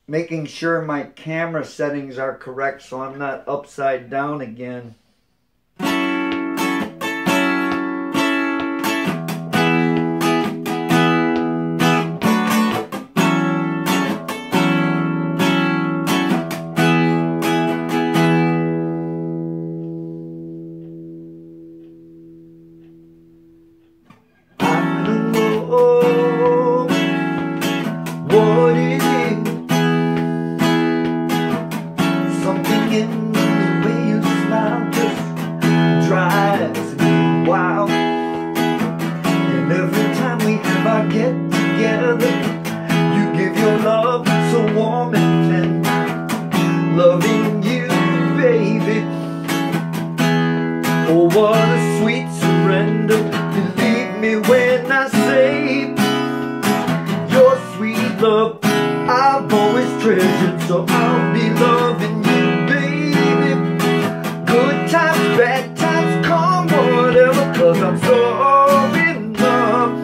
making sure my camera settings are correct so I'm not upside down again. What is it? Something in the way you smile just drives me wild. And every time we have our get together, you give your love so warm and tender. Loving you, baby, oh what a sweet surrender. Believe me when I say your sweet love I've always treasured, so I'll be loving you, baby. Good times, bad times, come whatever, 'cause I'm so in love,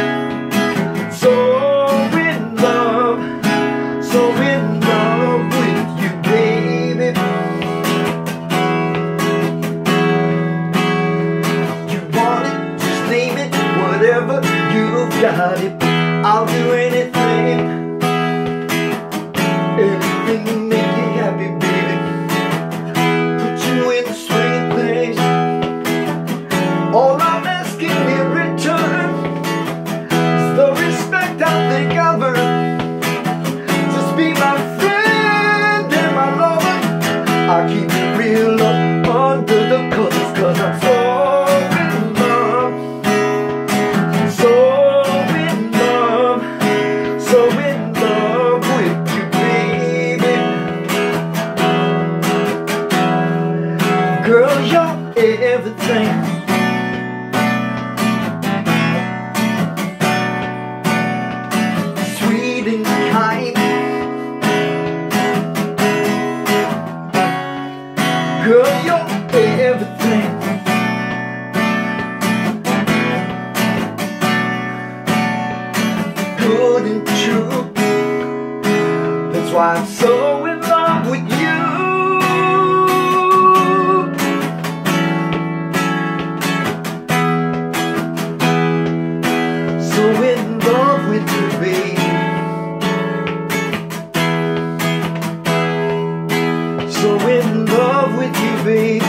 so in love, so in love with you, baby. You want it, just name it, whatever, you've got it. I'll do anything, anything to make you happy, baby. Put you in the swing of things. All I'm asking in return is the respect I think I've earned. Just be my friend and my lover. I'll keep it real up under the covers, 'cause I'm so in love, so in love with you, baby. Girl, you're everything. Sweet and kind. Girl, you're everything. Good and true. That's why I'm so in love with you. So in love with you, babe. So in love with you, babe.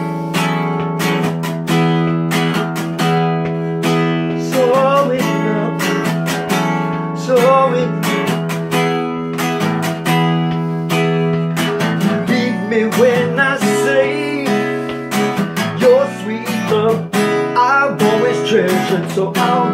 So in love. So in when I say your sweet love I've always treasured, so I'll